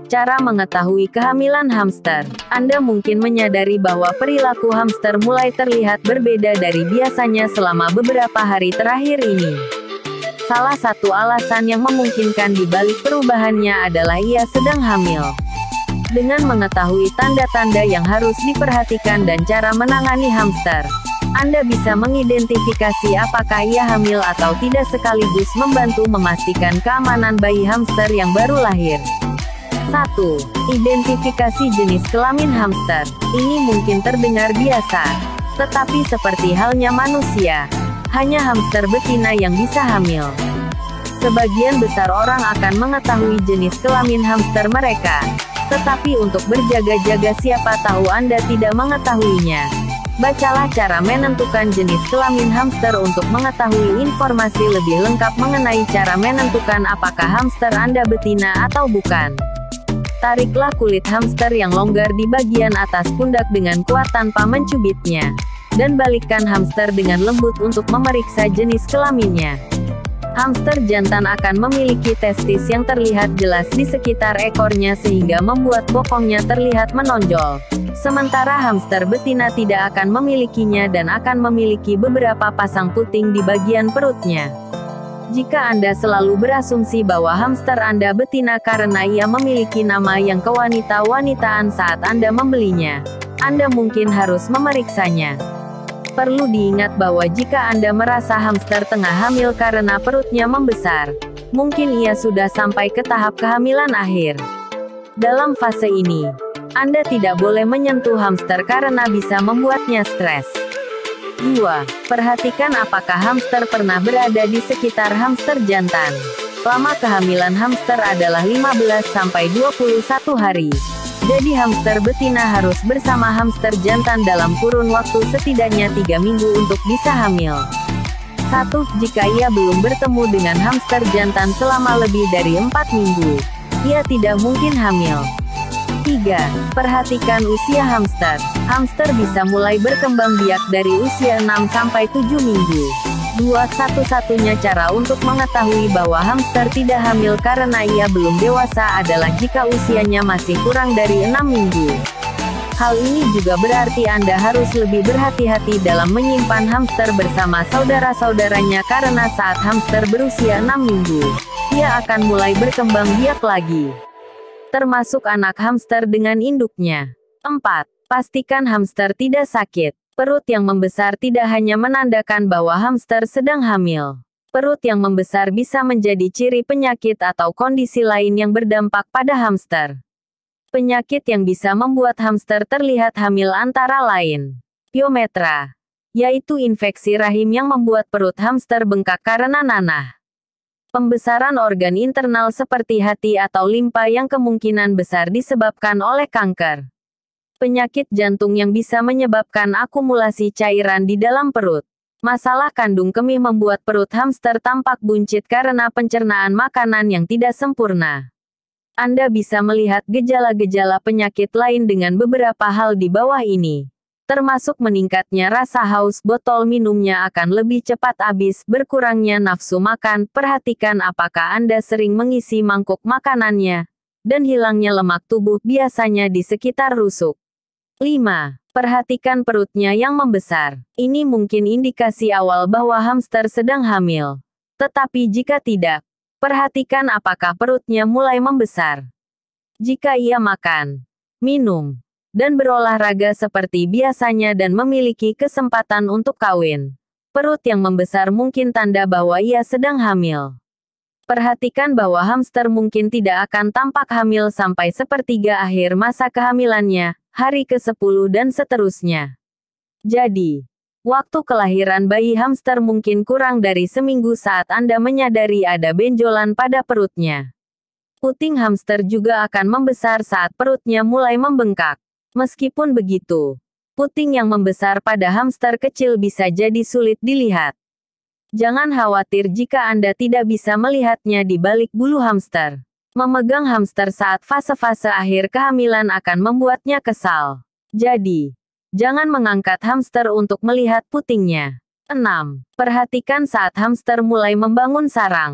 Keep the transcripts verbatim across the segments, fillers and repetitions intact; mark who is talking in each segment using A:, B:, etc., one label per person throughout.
A: Cara mengetahui kehamilan hamster. Anda mungkin menyadari bahwa perilaku hamster mulai terlihat berbeda dari biasanya selama beberapa hari terakhir ini. Salah satu alasan yang memungkinkan di balik perubahannya adalah ia sedang hamil. Dengan mengetahui tanda-tanda yang harus diperhatikan dan cara menangani hamster, Anda bisa mengidentifikasi apakah ia hamil atau tidak sekaligus membantu memastikan keamanan bayi hamster yang baru lahir. satu. Identifikasi jenis kelamin hamster. Ini mungkin terdengar biasa, tetapi seperti halnya manusia, hanya hamster betina yang bisa hamil. Sebagian besar orang akan mengetahui jenis kelamin hamster mereka, tetapi untuk berjaga-jaga siapa tahu Anda tidak mengetahuinya. Bacalah cara menentukan jenis kelamin hamster untuk mengetahui informasi lebih lengkap mengenai cara menentukan apakah hamster Anda betina atau bukan. Tariklah kulit hamster yang longgar di bagian atas pundak dengan kuat tanpa mencubitnya, dan balikkan hamster dengan lembut untuk memeriksa jenis kelaminnya. Hamster jantan akan memiliki testis yang terlihat jelas di sekitar ekornya sehingga membuat bokongnya terlihat menonjol. Sementara hamster betina tidak akan memilikinya dan akan memiliki beberapa pasang puting di bagian perutnya. Jika Anda selalu berasumsi bahwa hamster Anda betina karena ia memiliki nama yang kewanita-wanitaan saat Anda membelinya, Anda mungkin harus memeriksanya. Perlu diingat bahwa jika Anda merasa hamster tengah hamil karena perutnya membesar, mungkin ia sudah sampai ke tahap kehamilan akhir. Dalam fase ini, Anda tidak boleh menyentuh hamster karena bisa membuatnya stres. dua. Perhatikan apakah hamster pernah berada di sekitar hamster jantan. Lama kehamilan hamster adalah lima belas sampai dua puluh satu hari. Jadi hamster betina harus bersama hamster jantan dalam kurun waktu setidaknya tiga minggu untuk bisa hamil. satu. Jika ia belum bertemu dengan hamster jantan selama lebih dari empat minggu, ia tidak mungkin hamil. tiga. Perhatikan usia hamster. Hamster bisa mulai berkembang biak dari usia enam sampai tujuh minggu. dua. Satu-satunya cara untuk mengetahui bahwa hamster tidak hamil karena ia belum dewasa adalah jika usianya masih kurang dari enam minggu. Hal ini juga berarti Anda harus lebih berhati-hati dalam menyimpan hamster bersama saudara-saudaranya karena saat hamster berusia enam minggu, ia akan mulai berkembang biak lagi, termasuk anak hamster dengan induknya. empat. Pastikan hamster tidak sakit. Perut yang membesar tidak hanya menandakan bahwa hamster sedang hamil. Perut yang membesar bisa menjadi ciri penyakit atau kondisi lain yang berdampak pada hamster. Penyakit yang bisa membuat hamster terlihat hamil antara lain pyometra, yaitu infeksi rahim yang membuat perut hamster bengkak karena nanah. Pembesaran organ internal seperti hati atau limpa yang kemungkinan besar disebabkan oleh kanker. Penyakit jantung yang bisa menyebabkan akumulasi cairan di dalam perut. Masalah kandung kemih membuat perut hamster tampak buncit karena pencernaan makanan yang tidak sempurna. Anda bisa melihat gejala-gejala penyakit lain dengan beberapa hal di bawah ini, termasuk meningkatnya rasa haus, botol minumnya akan lebih cepat habis, berkurangnya nafsu makan, perhatikan apakah Anda sering mengisi mangkuk makanannya, dan hilangnya lemak tubuh biasanya di sekitar rusuk. lima. Perhatikan perutnya yang membesar. Ini mungkin indikasi awal bahwa hamster sedang hamil. Tetapi jika tidak, perhatikan apakah perutnya mulai membesar. Jika ia makan, minum, dan berolahraga seperti biasanya dan memiliki kesempatan untuk kawin, perut yang membesar mungkin tanda bahwa ia sedang hamil. Perhatikan bahwa hamster mungkin tidak akan tampak hamil sampai sepertiga akhir masa kehamilannya, hari ke sepuluh dan seterusnya. Jadi, waktu kelahiran bayi hamster mungkin kurang dari seminggu saat Anda menyadari ada benjolan pada perutnya. Puting hamster juga akan membesar saat perutnya mulai membengkak. Meskipun begitu, puting yang membesar pada hamster kecil bisa jadi sulit dilihat. Jangan khawatir jika Anda tidak bisa melihatnya di balik bulu hamster. Memegang hamster saat fase-fase akhir kehamilan akan membuatnya kesal. Jadi, jangan mengangkat hamster untuk melihat putingnya. enam. Perhatikan saat hamster mulai membangun sarang.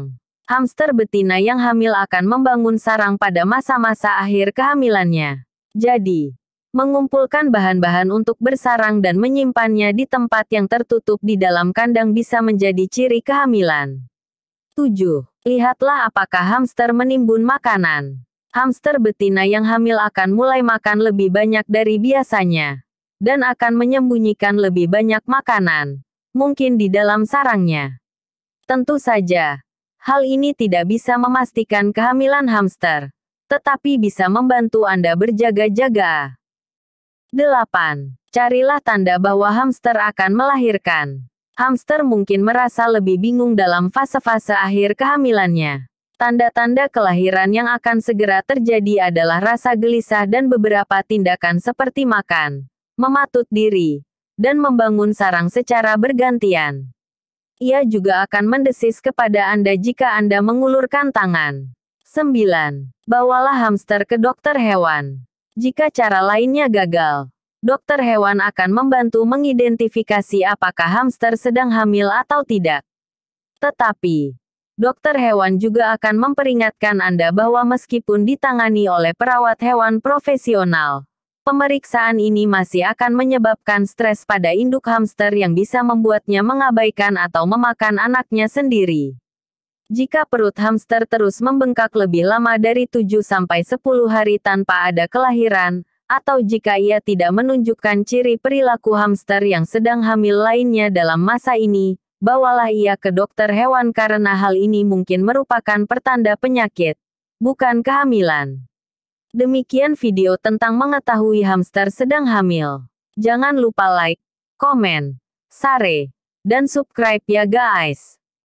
A: Hamster betina yang hamil akan membangun sarang pada masa-masa akhir kehamilannya. Jadi, mengumpulkan bahan-bahan untuk bersarang dan menyimpannya di tempat yang tertutup di dalam kandang bisa menjadi ciri kehamilan. tujuh. Lihatlah apakah hamster menimbun makanan. Hamster betina yang hamil akan mulai makan lebih banyak dari biasanya, dan akan menyembunyikan lebih banyak makanan, mungkin di dalam sarangnya. Tentu saja, hal ini tidak bisa memastikan kehamilan hamster, tetapi bisa membantu Anda berjaga-jaga. delapan. Carilah tanda bahwa hamster akan melahirkan. Hamster mungkin merasa lebih bingung dalam fase-fase akhir kehamilannya. Tanda-tanda kelahiran yang akan segera terjadi adalah rasa gelisah dan beberapa tindakan seperti makan, mematut diri, dan membangun sarang secara bergantian. Ia juga akan mendesis kepada Anda jika Anda mengulurkan tangan. sembilan. Bawalah hamster ke dokter hewan. Jika cara lainnya gagal, dokter hewan akan membantu mengidentifikasi apakah hamster sedang hamil atau tidak. Tetapi, dokter hewan juga akan memperingatkan Anda bahwa meskipun ditangani oleh perawat hewan profesional, pemeriksaan ini masih akan menyebabkan stres pada induk hamster yang bisa membuatnya mengabaikan atau memakan anaknya sendiri. Jika perut hamster terus membengkak lebih lama dari tujuh sampai sepuluh hari tanpa ada kelahiran, atau jika ia tidak menunjukkan ciri perilaku hamster yang sedang hamil lainnya dalam masa ini, bawalah ia ke dokter hewan karena hal ini mungkin merupakan pertanda penyakit, bukan kehamilan. Demikian video tentang mengetahui hamster sedang hamil. Jangan lupa like, komen, share, dan subscribe ya guys.